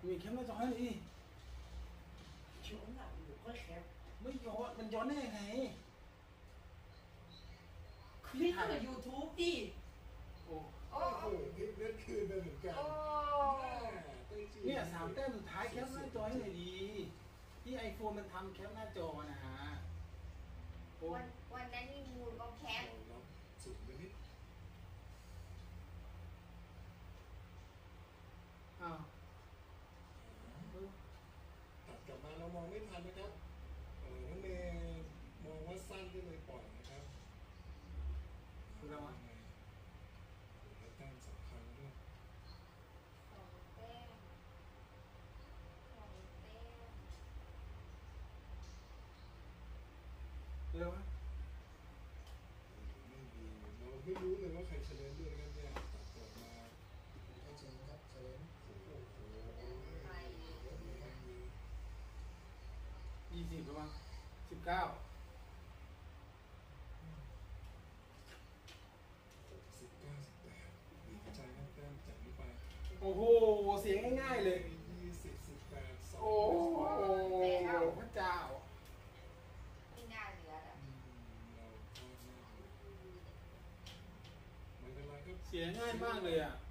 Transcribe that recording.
มีแคปหน้าจอให้ดิย้อนหลังอยู่ก็แคปไม่ย้อนมันย้อนได้ยังไงนี่ก็เป็น YouTube ดิโอ้โอ้โหนี่เล่นคืนไปเหมือนกันเนี่ย3 แต้มสุดท้ายแคปหน้าจอให้หน่อยดีที่ไอโฟนมันทำแคปหน้าจอนะฮะวันนั้นมีมูลก็แคปสุดไปนิดอ้าวตัดกลับมาเรามองไม่ทันนะครับน้องเมย์มองว่าสั้นก็เลยปล่อยนะครับคือเราอะแต้มสำคัญด้วย 2 แต้ม2 แต้มเร็วไหมไม่ดีเราไม่รู้เลยว่าใครเฉลยด้วยกันเนี่ยตัดกลับมาให้เชิญครับเชิญโอ้โห 20ประมาณ19 19 18ดีใจนะแต้มจากนี้ไปโอ้โหเสียงง่ายๆเลย 20 18 2 โอ้โหพระเจ้าไม่น่าเหลือแล้วไม่เป็นไรก็เสียง่ายมากเลยอ่ะ